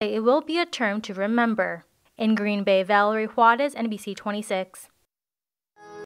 It will be a term to remember. In Green Bay, Valerie Juarez, NBC 26.